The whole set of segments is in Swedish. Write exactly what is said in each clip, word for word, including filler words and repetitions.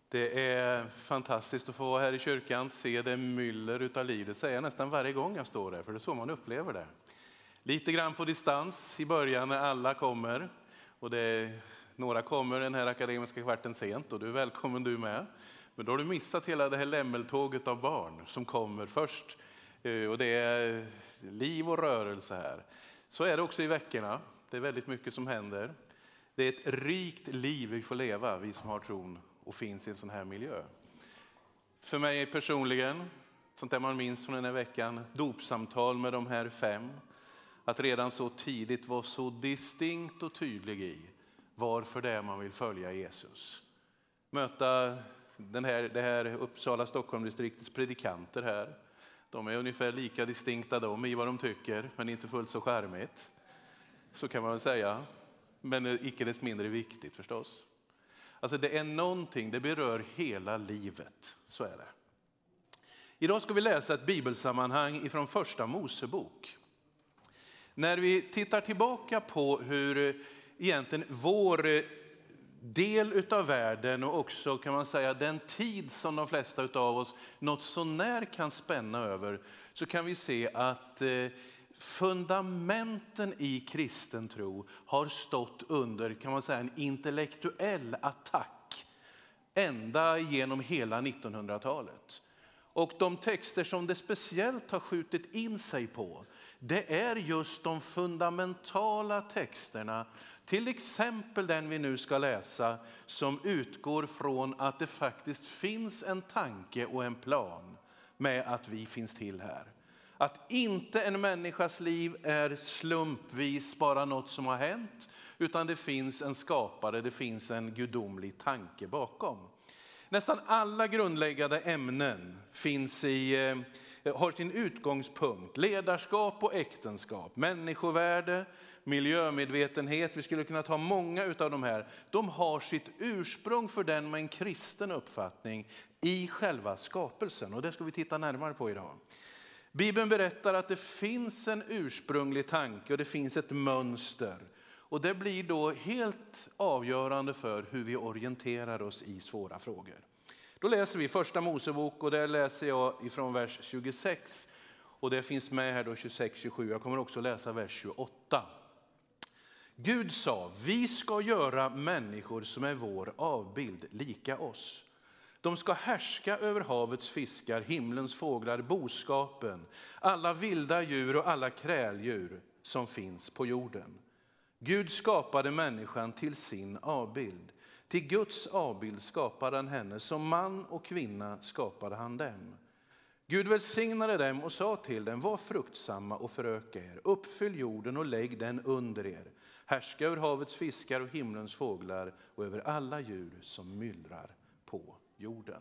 Det är fantastiskt att få vara här i kyrkan, se det myller utav liv. Det säger jag nästan varje gång jag står där, för det är så man upplever det. Lite grann på distans i början när alla kommer. Och det är, några kommer den här akademiska kvarten sent och du är välkommen du med. Men då har du missat hela det här lämmeltåget av barn som kommer först. Och det är liv och rörelse här. Så är det också i veckorna. Det är väldigt mycket som händer. Det är ett rikt liv vi får leva, vi som har tron och finns i en sån här miljö. För mig personligen, sånt där man minns från den här veckan, dopsamtal med de här fem. Att redan så tidigt vara så distinkt och tydlig i varför det är man vill följa Jesus. Möta den här, det här Uppsala Stockholm-distriktets predikanter här. De är ungefär lika distinkta de i vad de tycker, men inte fullt så skärmigt. Så kan man väl säga. Men icke dess mindre viktigt förstås. Alltså det är någonting, det berör hela livet. Så är det. Idag ska vi läsa ett bibelsammanhang ifrån första Mosebok. När vi tittar tillbaka på hur egentligen vår del utav världen och också kan man säga den tid som de flesta utav oss något så när kan spänna över, så kan vi se att fundamenten i kristen tro har stått under kan man säga en intellektuell attack ända genom hela nittonhundratalet. Och de texter som det speciellt har skjutit in sig på, det är just de fundamentala texterna, till exempel den vi nu ska läsa, som utgår från att det faktiskt finns en tanke och en plan med att vi finns till här. Att inte en människas liv är slumpvis bara något som har hänt, utan det finns en skapare, det finns en gudomlig tanke bakom. Nästan alla grundläggande ämnen finns i, har sin utgångspunkt, ledarskap och äktenskap, människovärde, miljömedvetenhet. Vi skulle kunna ta många av de här. De har sitt ursprung för den med en kristen uppfattning i själva skapelsen, och det ska vi titta närmare på idag. Bibeln berättar att det finns en ursprunglig tanke och det finns ett mönster. Och det blir då helt avgörande för hur vi orienterar oss i svåra frågor. Då läser vi första Mosebok, och där läser jag ifrån vers tjugosex. Och det finns med här då tjugosex tjugosju. Jag kommer också läsa vers tjugoåtta. Gud sa, vi ska göra människor som är vår avbild lika oss. De ska härska över havets fiskar, himlens fåglar, boskapen, alla vilda djur och alla kräldjur som finns på jorden. Gud skapade människan till sin avbild. Till Guds avbild skapade han henne, som man och kvinna skapade han dem. Gud välsignade dem och sa till dem, var fruktsamma och föröka er, uppfyll jorden och lägg den under er. Härska över havets fiskar och himlens fåglar och över alla djur som myllrar på jorden.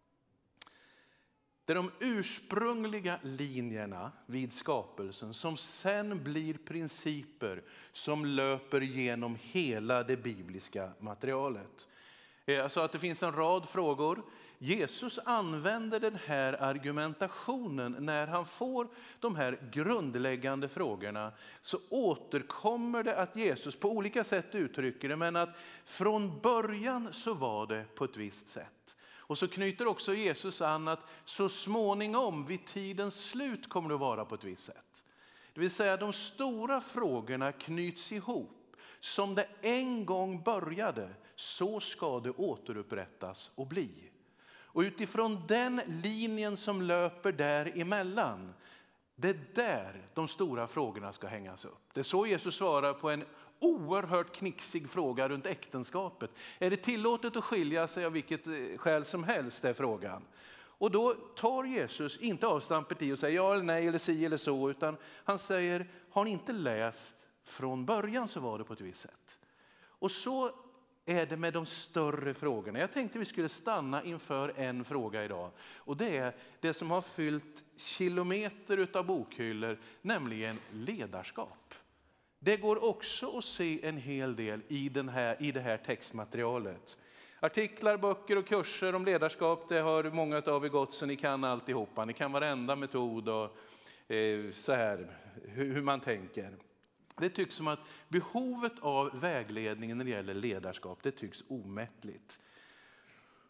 Det är de ursprungliga linjerna vid skapelsen som sen blir principer som löper genom hela det bibliska materialet. Alltså att det finns en rad frågor. Jesus använder den här argumentationen när han får de här grundläggande frågorna, så återkommer det att Jesus på olika sätt uttrycker det, men att från början så var det på ett visst sätt. Och så knyter också Jesus an att så småningom vid tidens slut kommer det att vara på ett visst sätt. Det vill säga de stora frågorna knyts ihop. Som det en gång började, så ska det återupprättas och bli. Och utifrån den linjen som löper däremellan, det är där de stora frågorna ska hängas upp. Det är så Jesus svarar på en oerhört knixig fråga runt äktenskapet. Är det tillåtet att skilja sig av vilket skäl som helst, är frågan. Och då tar Jesus inte avstampet i och säger ja eller nej eller si eller så, utan han säger, har ni inte läst från början så var det på ett visst sätt. Och så är det med de större frågorna. Jag tänkte vi skulle stanna inför en fråga idag. Och det är det som har fyllt kilometer utav bokhyllor, nämligen ledarskap. Det går också att se en hel del i, den här, i det här textmaterialet. Artiklar, böcker och kurser om ledarskap, det har många av er gått så ni kan alltihopa. Ni kan varenda metod och eh, så här, hur, hur man tänker. Det tycks som att behovet av vägledning när det gäller ledarskap, det tycks omättligt.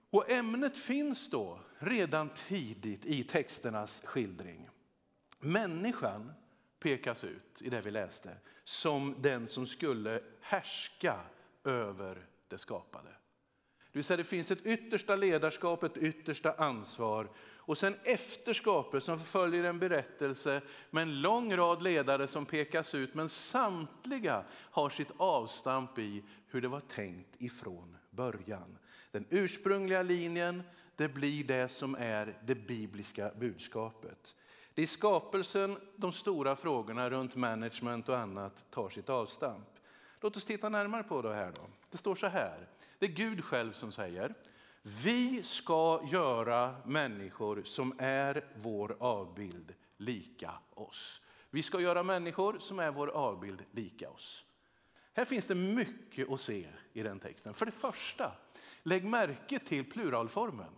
Och ämnet finns då redan tidigt i texternas skildring. Människan pekas ut i det vi läste som den som skulle härska över det skapade. Det vill säga det finns ett yttersta ledarskap, ett yttersta ansvar. Och sen efter skapelsen följer en berättelse med en lång rad ledare som pekas ut. Men samtliga har sitt avstamp i hur det var tänkt ifrån början. Den ursprungliga linjen, det blir det som är det bibliska budskapet. Det är i skapelsen de stora frågorna runt management och annat tar sitt avstamp. Låt oss titta närmare på det här då. Det står så här. Det är Gud själv som säger: vi ska göra människor som är vår avbild lika oss. Vi ska göra människor som är vår avbild lika oss. Här finns det mycket att se i den texten. För det första, lägg märke till pluralformen.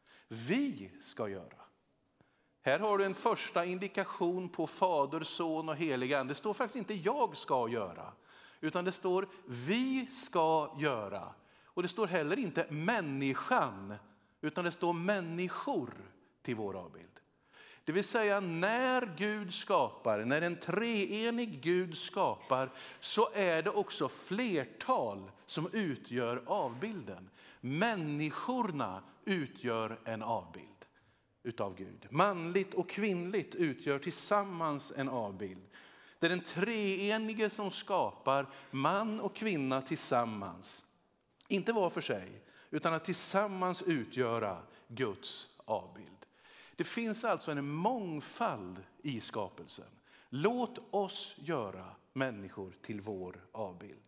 Vi ska göra. Här har du en första indikation på Fader, Son och Helig Ande. Det står faktiskt inte jag ska göra, utan det står vi ska göra. Och det står heller inte människan, utan det står människor till vår avbild. Det vill säga när Gud skapar, när en treenig Gud skapar, så är det också flertal som utgör avbilden. Människorna utgör en avbild utav Gud. Manligt och kvinnligt utgör tillsammans en avbild. Det är den treenige som skapar man och kvinna tillsammans. Inte var för sig, utan att tillsammans utgöra Guds avbild. Det finns alltså en mångfald i skapelsen. Låt oss göra människor till vår avbild.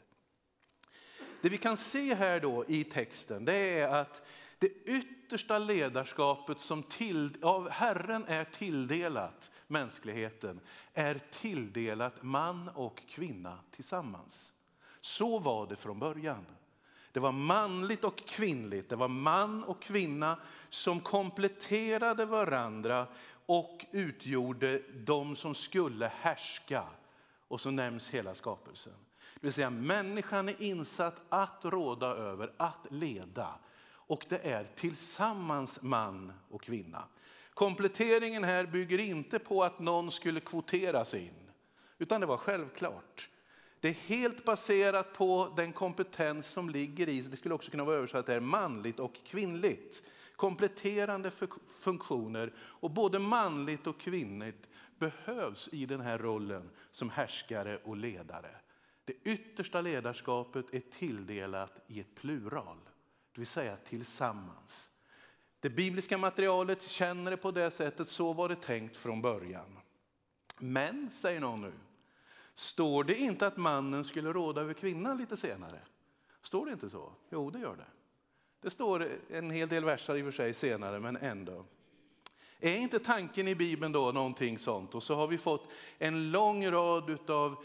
Det vi kan se här då i texten, det är att det yttersta ledarskapet som till, av Herren är tilldelat mänskligheten är tilldelat man och kvinna tillsammans. Så var det från början. Det var manligt och kvinnligt. Det var man och kvinna som kompletterade varandra och utgjorde de som skulle härska. Och så nämns hela skapelsen. Det vill säga människan är insatt att råda över, att leda. Och det är tillsammans man och kvinna. Kompletteringen här bygger inte på att någon skulle kvoteras in, utan det var självklart. Det är helt baserat på den kompetens som ligger i, det skulle också kunna vara översatt här, manligt och kvinnligt. Kompletterande funktioner, och både manligt och kvinnligt behövs i den här rollen som härskare och ledare. Det yttersta ledarskapet är tilldelat i ett plural, det vill säga tillsammans. Det bibliska materialet känner det på det sättet, så var det tänkt från början. Men, säger någon nu, står det inte att mannen skulle råda över kvinnan lite senare? Står det inte så? Jo, det gör det. Det står en hel del versar i och för sig senare, men ändå. Är inte tanken i Bibeln då någonting sånt? Och så har vi fått en lång rad av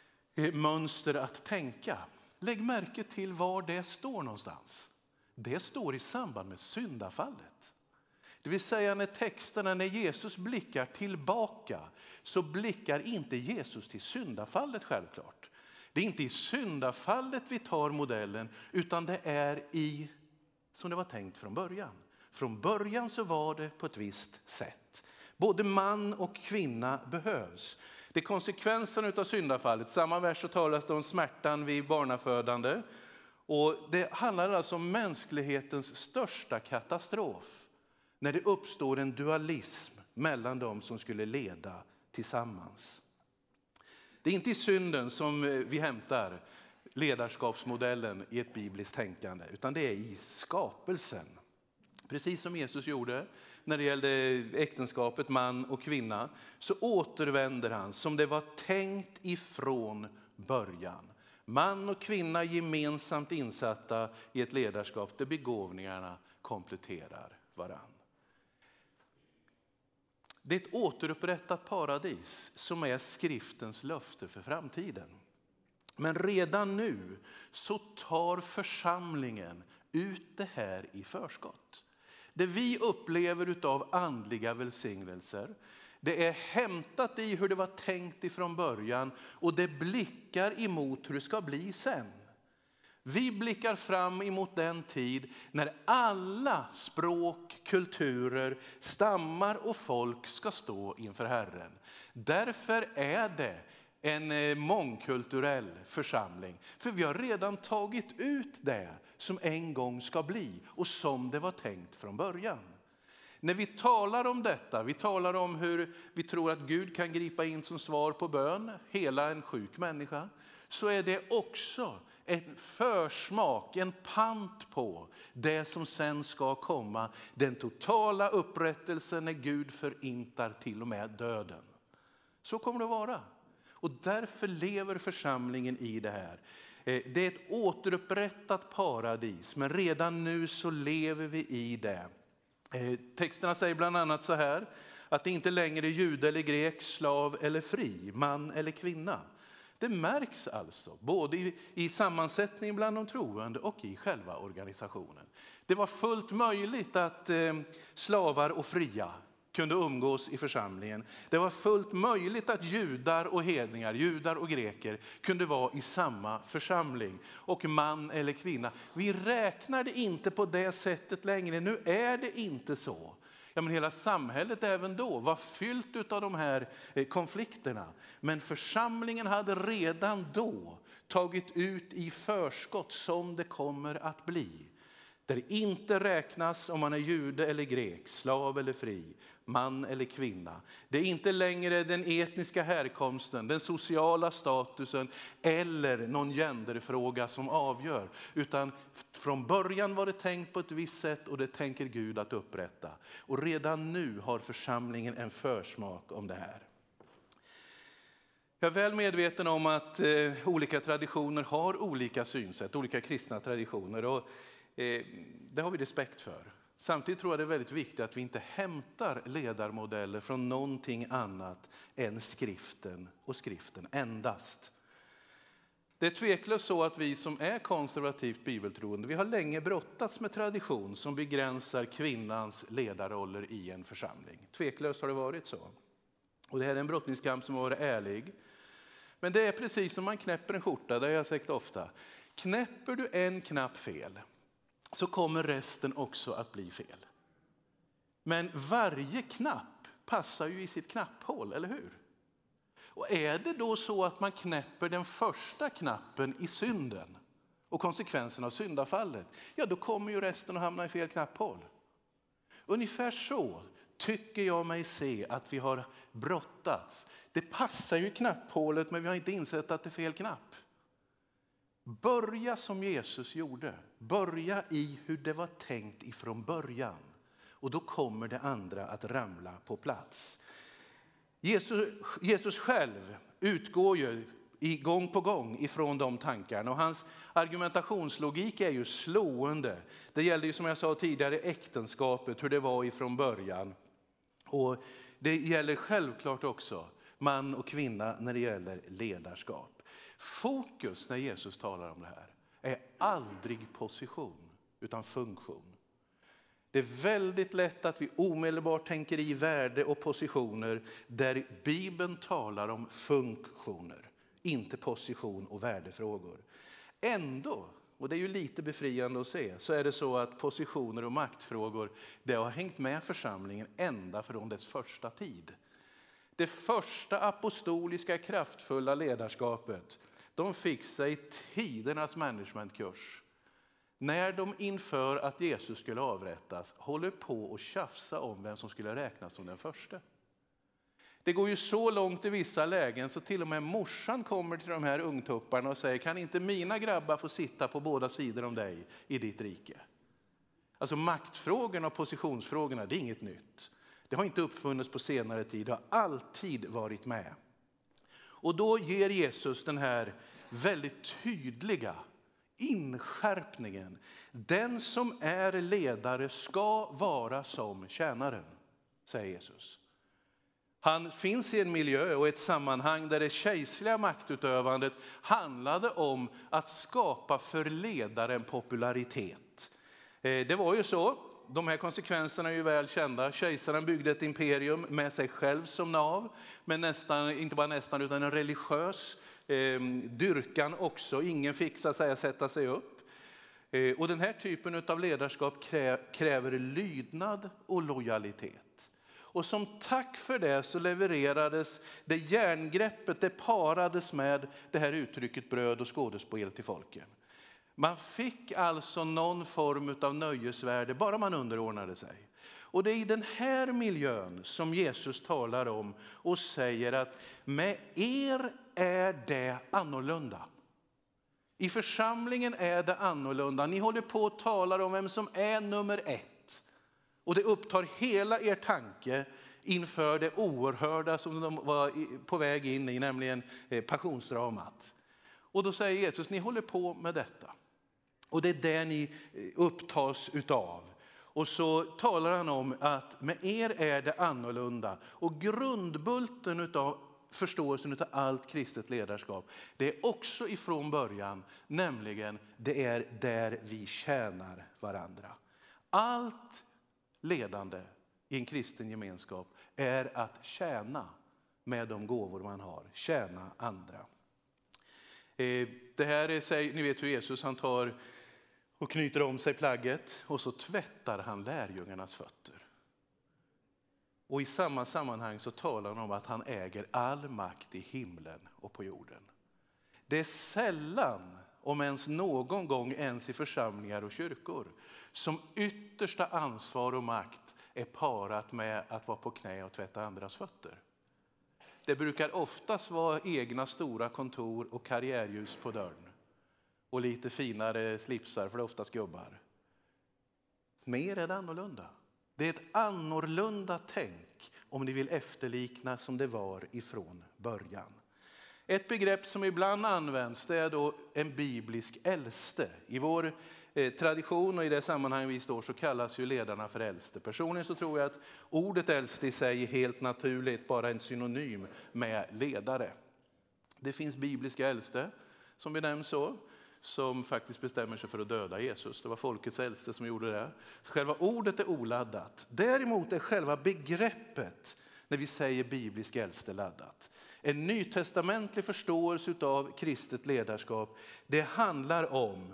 mönster att tänka. Lägg märke till var det står någonstans. Det står i samband med syndafallet. Det vill säga när texterna, när Jesus blickar tillbaka, så blickar inte Jesus till syndafallet självklart. Det är inte i syndafallet vi tar modellen, utan det är i som det var tänkt från början. Från början så var det på ett visst sätt. Både man och kvinna behövs. Det är konsekvensen av syndafallet. Samma vers så talas det om smärtan vid barnafödande. Och det handlar alltså om mänsklighetens största katastrof. När det uppstår en dualism mellan dem som skulle leda tillsammans. Det är inte i synden som vi hämtar ledarskapsmodellen i ett bibliskt tänkande, utan det är i skapelsen. Precis som Jesus gjorde när det gällde äktenskapet man och kvinna, så återvänder han som det var tänkt ifrån början. Man och kvinna gemensamt insatta i ett ledarskap där begåvningarna kompletterar varann. Det är ett återupprättat paradis som är skriftens löfte för framtiden. Men redan nu så tar församlingen ut det här i förskott. Det vi upplever av andliga välsignelser, det är hämtat i hur det var tänkt ifrån början och det blickar emot hur det ska bli sen. Vi blickar fram emot den tid när alla språk, kulturer, stammar och folk ska stå inför Herren. Därför är det en mångkulturell församling. För vi har redan tagit ut det som en gång ska bli och som det var tänkt från början. När vi talar om detta, vi talar om hur vi tror att Gud kan gripa in som svar på bön, hela en sjuk människa, så är det också en försmak, en pant på det som sen ska komma, den totala upprättelsen när Gud förintar till och med döden. Så kommer det att vara. Och därför lever församlingen i det här. Det är ett återupprättat paradis, men redan nu så lever vi i det. Texterna säger bland annat så här, att det inte längre är jude eller grek, slav eller fri, man eller kvinna. Det märks alltså både i, i sammansättningen bland de troende och i själva organisationen. Det var fullt möjligt att eh, slavar och fria kunde umgås i församlingen. Det var fullt möjligt att judar och hedningar, judar och greker kunde vara i samma församling. Och man eller kvinna. Vi räknar det inte på det sättet längre. Nu är det inte så. Ja, men hela samhället även då var fyllt av de här konflikterna. Men församlingen hade redan då tagit ut i förskott som det kommer att bli. Där det inte räknas om man är jude eller grek, slav eller fri, man eller kvinna. Det är inte längre den etniska härkomsten, den sociala statusen eller någon genderfråga som avgör. Utan från början var det tänkt på ett visst sätt och det tänker Gud att upprätta. Och redan nu har församlingen en försmak om det här. Jag är väl medveten om att eh, olika traditioner har olika synsätt, olika kristna traditioner. Och eh, det har vi respekt för. Samtidigt tror jag det är väldigt viktigt att vi inte hämtar ledarmodeller från någonting annat än skriften och skriften endast. Det är tveklöst så att vi som är konservativt bibeltroende, vi har länge brottats med tradition som begränsar kvinnans ledarroller i en församling. Tveklöst har det varit så. Och det här är en brottningskamp som har varit ärlig. Men det är precis som man knäpper en skjorta, det har jag sagt ofta. Knäpper du en knapp fel så kommer resten också att bli fel. Men varje knapp passar ju i sitt knapphål, eller hur? Och är det då så att man knäpper den första knappen i synden och konsekvensen av syndafallet, ja då kommer ju resten att hamna i fel knapphål. Ungefär så tycker jag mig se att vi har brottats. Det passar ju i knapphålet men vi har inte insett att det är fel knapp. Börja som Jesus gjorde. Börja i hur det var tänkt ifrån början. Och då kommer det andra att ramla på plats. Jesus, Jesus själv utgår ju i gång på gång ifrån de tankarna. Och hans argumentationslogik är ju slående. Det gällde ju som jag sa tidigare äktenskapet, hur det var ifrån början. Och det gäller självklart också man och kvinna när det gäller ledarskap. Fokus när Jesus talar om det här är aldrig position utan funktion. Det är väldigt lätt att vi omedelbart tänker i värde och positioner där Bibeln talar om funktioner, inte position och värdefrågor. Ändå, och det är ju lite befriande att se, så är det så att positioner och maktfrågor det har hängt med församlingen ända från dess första tid. Det första apostoliska kraftfulla ledarskapet, de fick sig tidernas managementkurs. När de inför att Jesus skulle avrättas håller på att tjafsa om vem som skulle räknas som den första. Det går ju så långt i vissa lägen så till och med morsan kommer till de här ungtupparna och säger kan inte mina grabbar få sitta på båda sidor om dig i ditt rike? Alltså maktfrågorna och positionsfrågorna, det är inget nytt. Det har inte uppfunnits på senare tid, det har alltid varit med. Och då ger Jesus den här väldigt tydliga inskärpningen. Den som är ledare ska vara som tjänaren, säger Jesus. Han finns i en miljö och ett sammanhang där det kejserliga maktutövandet handlade om att skapa för ledaren popularitet. Det var ju så. De här konsekvenserna är ju väl kända. Kejsaren byggde ett imperium med sig själv som nav. Men nästan, inte bara nästan utan en religiös eh, dyrkan också. Ingen fick så att säga sätta sig upp. Eh, och den här typen av ledarskap krä, kräver lydnad och lojalitet. Och som tack för det så levererades det järngreppet, det parades med det här uttrycket bröd och skådespel till folken. Man fick alltså någon form av nöjesvärde bara man underordnade sig. Och det är i den här miljön som Jesus talar om och säger att med er är det annorlunda. I församlingen är det annorlunda. Ni håller på och talar om vem som är nummer ett. Och det upptar hela er tanke inför det oerhörda som de var på väg in i, nämligen passionsdramat. Och då säger Jesus, ni håller på med detta. Och det är det ni upptas utav. Och så talar han om att med er är det annorlunda. Och grundbulten utav förståelsen utav allt kristet ledarskap, det är också ifrån början, nämligen det är där vi tjänar varandra. Allt ledande i en kristen gemenskap är att tjäna med de gåvor man har, tjäna andra. Det här är, ni vet hur Jesus han tar och knyter om sig plagget och så tvättar han lärjungarnas fötter. Och i samma sammanhang så talar han om att han äger all makt i himlen och på jorden. Det är sällan, om ens någon gång ens i församlingar och kyrkor, som yttersta ansvar och makt är parat med att vara på knä och tvätta andras fötter. Det brukar oftast vara egna stora kontor och karriärljus på dörren. Och lite finare slipsar, för det är oftast gubbar. Mer är det annorlunda. Det är ett annorlunda tänk om ni vill efterlikna som det var ifrån början. Ett begrepp som ibland används, det är då en biblisk äldste. I vår eh, tradition och i det sammanhang vi står så kallas ju ledarna för äldste. Personligen så tror jag att ordet äldste i sig är helt naturligt bara en synonym med ledare. Det finns bibliska äldste som benämns så, som faktiskt bestämmer sig för att döda Jesus. Det var folkets äldste som gjorde det. Själva ordet är oladdat. Däremot är själva begreppet när vi säger biblisk äldste laddat. En nytestamentlig förståelse av kristet ledarskap, det handlar om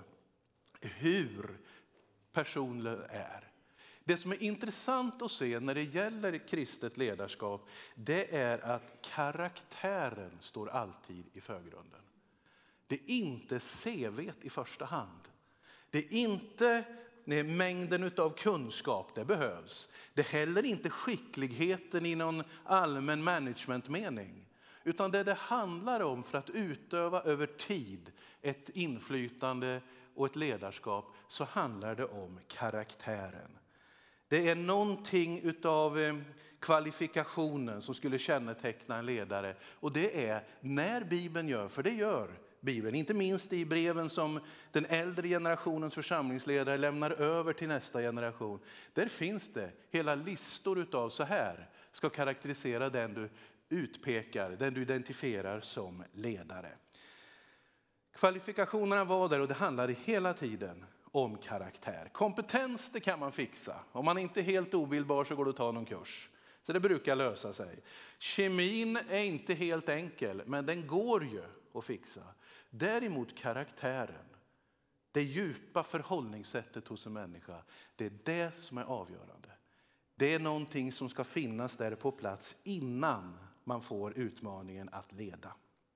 hur personen är. Det som är intressant att se när det gäller kristet ledarskap, det är att karaktären står alltid i förgrunden. Det är inte C V:t i första hand. Det är inte mängden av kunskap, det behövs. Det är heller inte skickligheten i någon allmän managementmening. Utan det det handlar om för att utöva över tid ett inflytande och ett ledarskap, så handlar det om karaktären. Det är någonting av kvalifikationen som skulle känneteckna en ledare. Och det är när Bibeln gör, för det gör Bibeln, inte minst i breven som den äldre generationens församlingsledare lämnar över till nästa generation. Där finns det hela listor utav så här ska karaktärisera den du utpekar, den du identifierar som ledare. Kvalifikationerna var där och det handlade hela tiden om karaktär. Kompetens, det kan man fixa. Om man inte är helt obildbar så går det att ta någon kurs. Så det brukar lösa sig. Kemin är inte helt enkel, men den går ju att fixa. Däremot karaktären, det djupa förhållningssättet hos en människa, det är det som är avgörande. Det är någonting som ska finnas där på plats innan man får utmaningen att leda.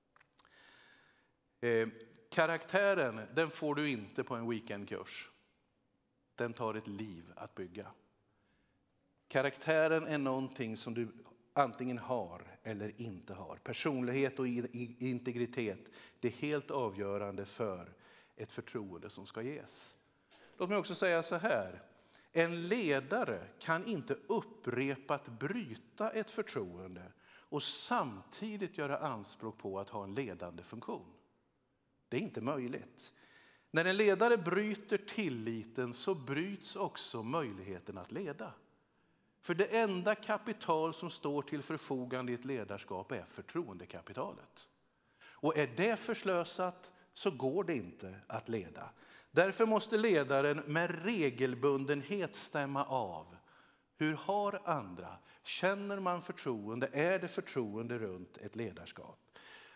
Eh, karaktären, den får du inte på en weekendkurs. Den tar ett liv att bygga. Karaktären är någonting som du antingen har eller inte har. Personlighet och integritet, det är helt avgörande för ett förtroende som ska ges. Låt mig också säga så här. En ledare kan inte upprepat bryta ett förtroende och samtidigt göra anspråk på att ha en ledande funktion. Det är inte möjligt. När en ledare bryter tilliten så bryts också möjligheten att leda. För det enda kapital som står till förfogande i ett ledarskap är förtroendekapitalet. Och är det förslösat så går det inte att leda. Därför måste ledaren med regelbundenhet stämma av. Hur har andra? Känner man förtroende? Är det förtroende runt ett ledarskap?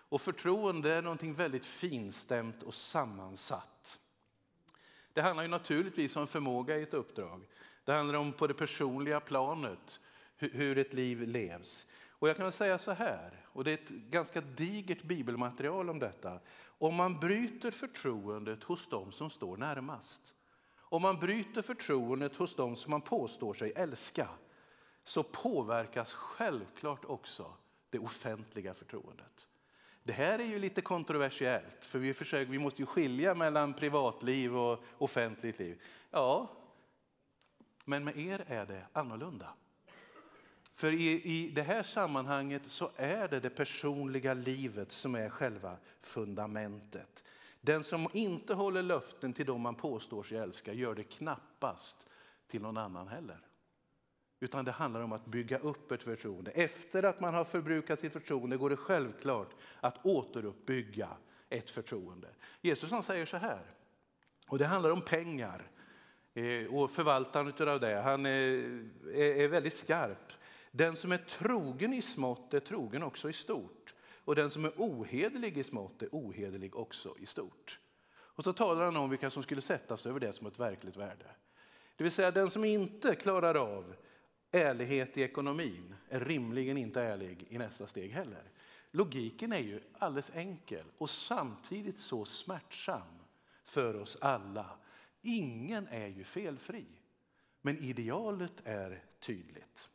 Och förtroende är någonting väldigt finstämt och sammansatt. Det handlar ju naturligtvis om förmåga i ett uppdrag. Det handlar om på det personliga planet hur ett liv levs. Och jag kan säga så här, och det är ett ganska digert bibelmaterial om detta. Om man bryter förtroendet hos dem som står närmast, om man bryter förtroendet hos dem som man påstår sig älska, så påverkas självklart också det offentliga förtroendet. Det här är ju lite kontroversiellt, för vi, försöker, vi måste ju skilja mellan privatliv och offentligt liv. Ja, men med er är det annorlunda. För i, i det här sammanhanget så är det det personliga livet som är själva fundamentet. Den som inte håller löften till dem man påstår sig älska gör det knappast till någon annan heller. Utan det handlar om att bygga upp ett förtroende. Efter att man har förbrukat sitt förtroende går det självklart att återuppbygga ett förtroende. Jesus han säger så här, och det handlar om pengar och förvaltaren av det. Han är, är väldigt skarp. Den som är trogen i smått är trogen också i stort. Och den som är ohederlig i smått är ohederlig också i stort. Och så talar han om vilka som skulle sättas över det som ett verkligt värde. Det vill säga den som inte klarar av ärlighet i ekonomin är rimligen inte ärlig i nästa steg heller. Logiken är ju alldeles enkel och samtidigt så smärtsam för oss alla. Ingen är ju felfri, men idealet är tydligt.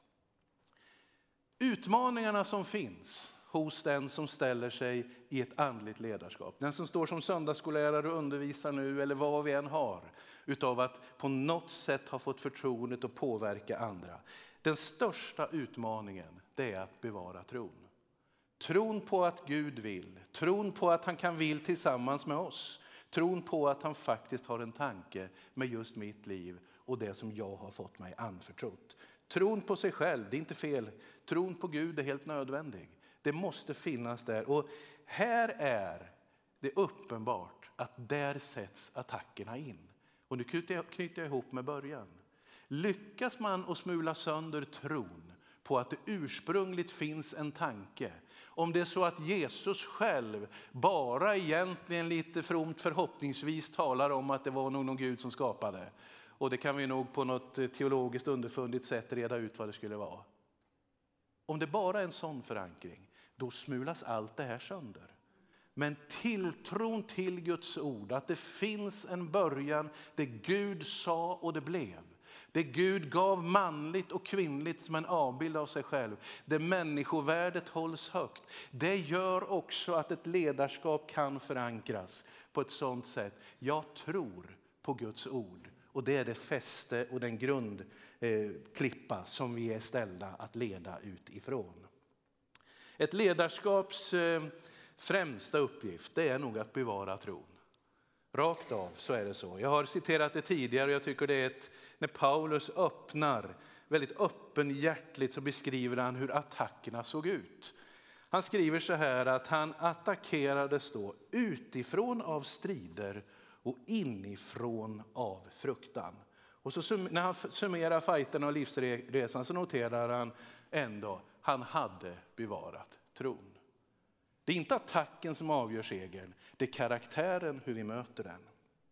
Utmaningarna som finns hos den som ställer sig i ett andligt ledarskap, den som står som söndagsskollärare och undervisar nu eller vad vi än har, utav att på något sätt ha fått förtroendet att påverka andra. Den största utmaningen det är att bevara tron. Tron på att Gud vill, tron på att han kan vill tillsammans med oss, tron på att han faktiskt har en tanke med just mitt liv och det som jag har fått mig anförtrott. Tron på sig själv, det är inte fel. Tron på Gud är helt nödvändig. Det måste finnas där. Och här är det uppenbart att där sätts attackerna in. Och nu knyter jag, knyter jag ihop med början. Lyckas man att smula sönder tron på att det ursprungligt finns en tanke. Om det är så att Jesus själv bara egentligen lite fromt förhoppningsvis talar om att det var nog någon Gud som skapade. Och det kan vi nog på något teologiskt underfundigt sätt reda ut vad det skulle vara. Om det bara är en sån förankring, då smulas allt det här sönder. Men tilltron till Guds ord, att det finns en början, det Gud sa och det blev. Det Gud gav manligt och kvinnligt som en avbild av sig själv. Det människovärdet hålls högt. Det gör också att ett ledarskap kan förankras på ett sådant sätt. Jag tror på Guds ord. Och det är det fäste och den grundklippa som vi är ställda att leda ut ifrån. Ett ledarskaps främsta uppgift det är nog att bevara tron. Rakt av så är det så. Jag har citerat det tidigare och jag tycker det är ett, när Paulus öppnar väldigt öppenhjärtligt så beskriver han hur attackerna såg ut. Han skriver så här att han attackerades då utifrån av strider och inifrån av fruktan. Och så när han summerar fighterna och livsresan så noterar han ändå han hade bevarat tron. Det är inte attacken som avgör segern, det är karaktären hur vi möter den.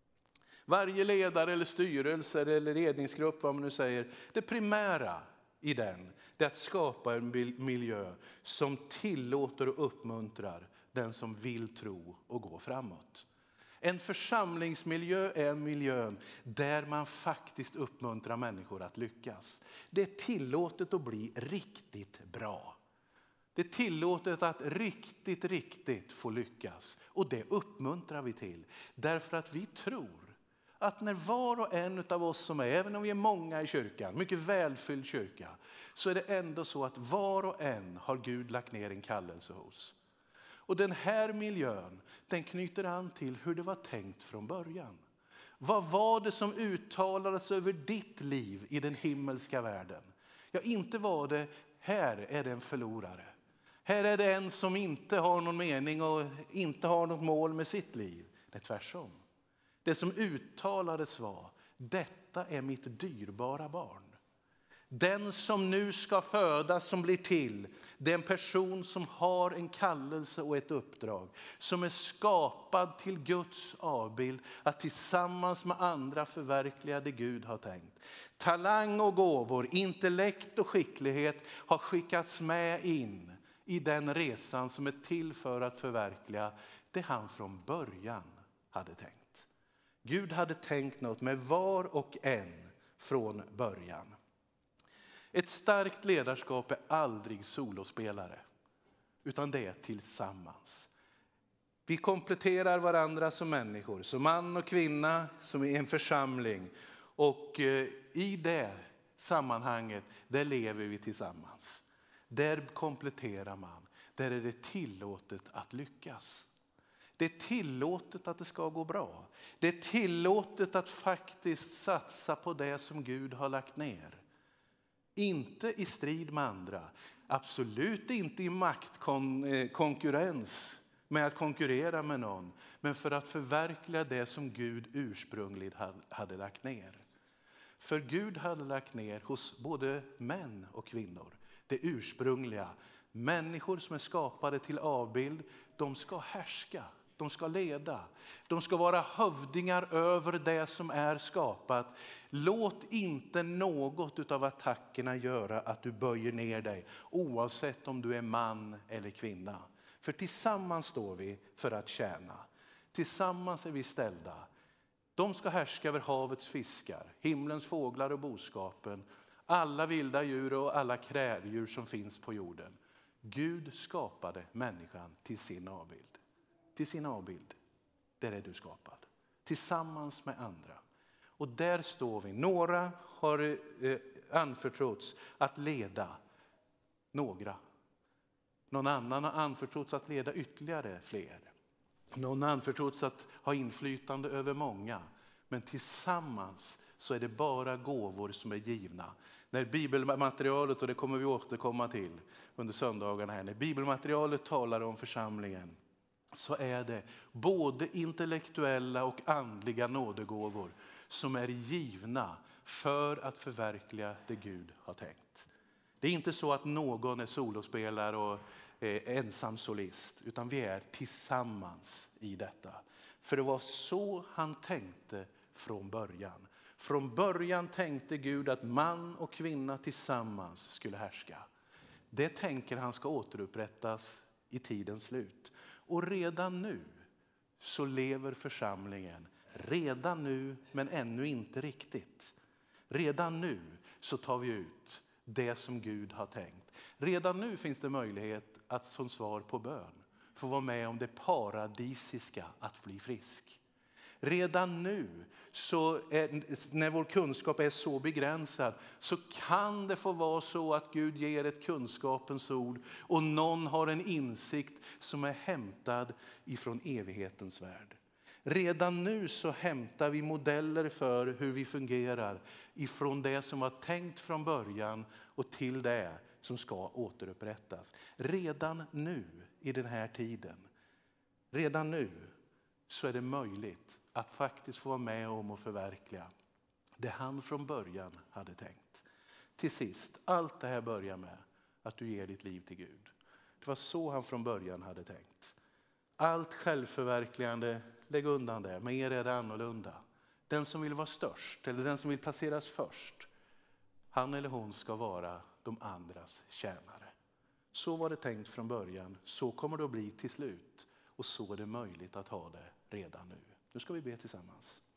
Varje ledare eller styrelse eller ledningsgrupp, vad man nu säger, det primära i den det är att skapa en miljö som tillåter och uppmuntrar den som vill tro och gå framåt. En församlingsmiljö är en miljö där man faktiskt uppmuntrar människor att lyckas. Det är tillåtet att bli riktigt bra. Det är tillåtet att riktigt, riktigt få lyckas. Och det uppmuntrar vi till. Därför att vi tror att när var och en av oss som är, även om vi är många i kyrkan, mycket välfylld kyrka, så är det ändå så att var och en har Gud lagt ner en kallelse hos. Och den här miljön, den knyter an till hur det var tänkt från början. Vad var det som uttalades över ditt liv i den himmelska världen? Ja, inte var det, här är det en förlorare. Här är det en som inte har någon mening och inte har något mål med sitt liv. Det är tvärtom. Det som uttalades var, detta är mitt dyrbara barn. Den som nu ska födas, som blir till, det är en person som har en kallelse och ett uppdrag. Som är skapad till Guds avbild, att tillsammans med andra förverkliga det Gud har tänkt. Talang och gåvor, intellekt och skicklighet har skickats med in i den resan som är till för att förverkliga det han från början hade tänkt. Gud hade tänkt något med var och en från början. Ett starkt ledarskap är aldrig solospelare, utan det är tillsammans. Vi kompletterar varandra som människor, som man och kvinna, som i en församling. Och i det sammanhanget, där lever vi tillsammans. Där kompletterar man, där är det tillåtet att lyckas. Det är tillåtet att det ska gå bra. Det är tillåtet att faktiskt satsa på det som Gud har lagt ner. Inte i strid med andra. Absolut inte i maktkonkurrens med att konkurrera med någon. Men för att förverkliga det som Gud ursprungligen hade lagt ner. För Gud hade lagt ner hos både män och kvinnor. Det ursprungliga. Människor som är skapade till avbild, de ska härska. De ska leda. De ska vara hövdingar över det som är skapat. Låt inte något av attackerna göra att du böjer ner dig. Oavsett om du är man eller kvinna. För tillsammans står vi för att tjäna. Tillsammans är vi ställda. De ska härska över havets fiskar. Himlens fåglar och boskapen. Alla vilda djur och alla kräldjur som finns på jorden. Gud skapade människan till sin avbild. Till sin avbild, där är du skapad. Tillsammans med andra. Och där står vi. Några har eh, anförtrotts att leda några. Någon annan har anförtrotts att leda ytterligare fler. Någon har anförtrotts att ha inflytande över många. Men tillsammans så är det bara gåvor som är givna. När bibelmaterialet, och det kommer vi återkomma till under söndagarna här. När bibelmaterialet talar om församlingen, så är det både intellektuella och andliga nådegåvor som är givna för att förverkliga det Gud har tänkt. Det är inte så att någon är solospelare och ensam solist, utan vi är tillsammans i detta. För det var så han tänkte från början. Från början tänkte Gud att man och kvinna tillsammans skulle härska. Det tänker han ska återupprättas i tidens slut. Och redan nu så lever församlingen. Redan nu, men ännu inte riktigt. Redan nu så tar vi ut det som Gud har tänkt. Redan nu finns det möjlighet att som svar på bön få vara med om det paradisiska att bli frisk. Redan nu, så är, när vår kunskap är så begränsad, så kan det få vara så att Gud ger ett kunskapens ord och någon har en insikt som är hämtad ifrån evighetens värld. Redan nu så hämtar vi modeller för hur vi fungerar ifrån det som var tänkt från början och till det som ska återupprättas. Redan nu i den här tiden, redan nu så är det möjligt att faktiskt få vara med om och förverkliga det han från början hade tänkt. Till sist, allt det här börjar med att du ger ditt liv till Gud. Det var så han från början hade tänkt. Allt självförverkligande, lägg undan det. Med er är det annorlunda. Den som vill vara störst eller den som vill placeras först, han eller hon ska vara de andras tjänare. Så var det tänkt från början. Så kommer det att bli till slut. Och så är det möjligt att ha det redan nu. Nu ska vi be tillsammans.